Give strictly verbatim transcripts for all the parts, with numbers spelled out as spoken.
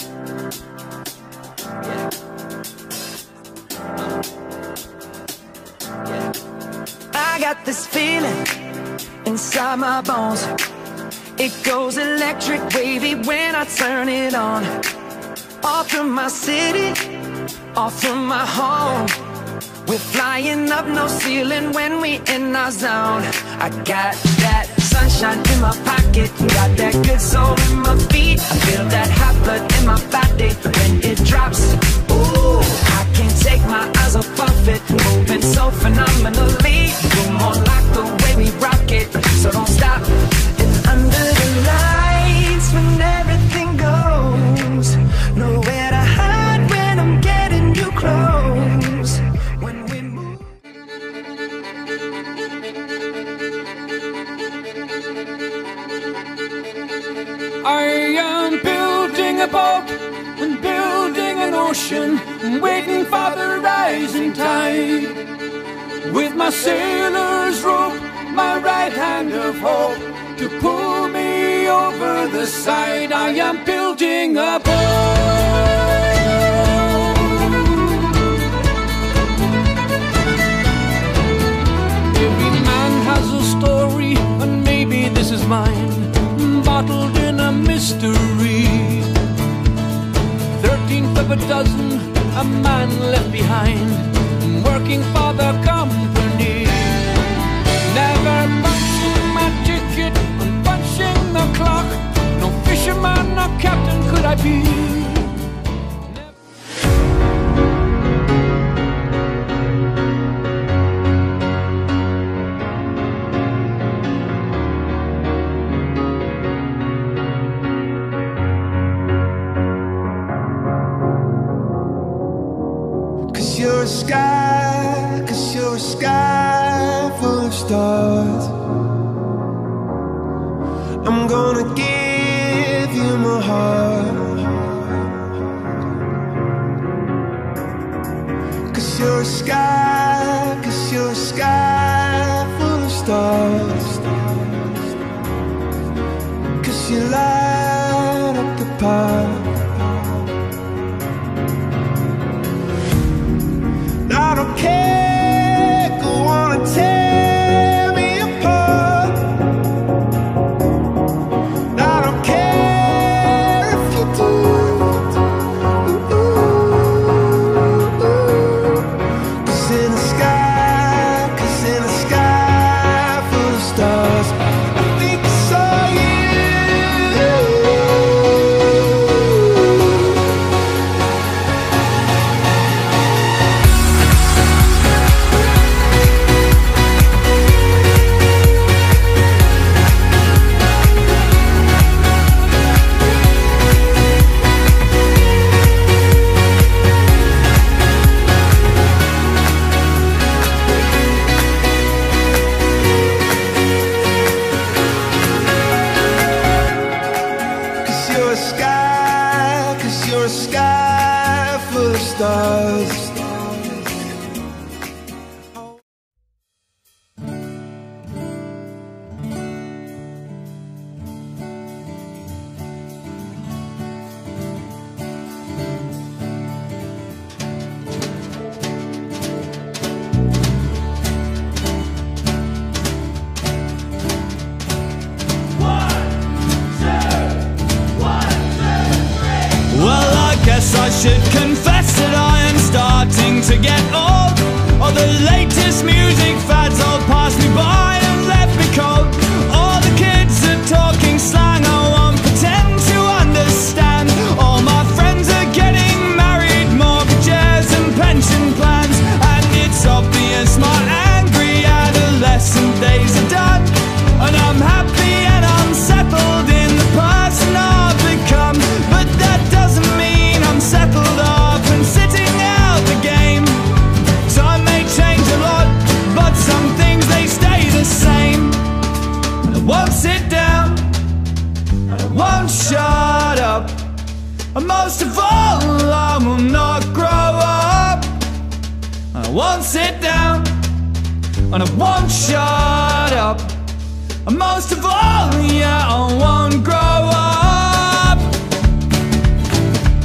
I got this feeling inside my bones. It goes electric wavy when I turn it on. Off from my city, off from my home. We're flying up, no ceiling when we in our zone. I got that sunshine in my pocket, got that good soul in my feet. I feel that hot blood in my body when it drops. Ooh, I can't take my eyes off of it, moving so phenomenally. You're more like the way we rock it, so don't stop. And under the lights when everything goes, nowhere to hide when I'm getting you close. When we move, I am building a boat and building an ocean, waiting for the rising tide. With my sailor's rope, my right hand of hope, to pull me over the side. I am building a boat. Every man has a story, and maybe this is mine, bottled in a mystery. Thirteenth of a dozen, a man left behind, working for the company. Never punching my ticket and punching the clock. No fisherman, no captain could I be. You're a sky, cause you're a sky full of stars. I'm gonna give you my heart, cause you're a sky, cause you're a sky full of stars. Cause you light up the path. I don't care, go on and tear me apart. I don't care if you do. Ooh, ooh, ooh. Cause in the sky, cause in the sky full of stars, I think I saw you. You're a sky, cause you're a sky full of stars. I should confess that I am starting to get old. All the latest music fads all pass me by and left me cold. All the kids are talking slang, I won't pretend to understand. All my friends are getting married, mortgages and pension plans, and it's obvious my angry adolescent days are done. And I'm happy and I'm settled in the person I've become, but that doesn't mean I'm settled up and sitting out the game. Time may change a lot, but some things they stay the same. And I won't sit down, and I won't shut up, and most of all I will not grow up. And I won't sit down, and I won't shut up, and most of all, yeah, I won't grow up.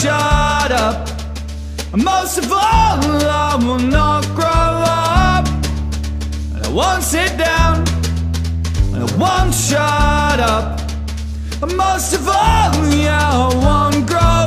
shut up. And most of all, I will not grow up. And I won't sit down, and I won't shut up. And most of all, yeah, I won't grow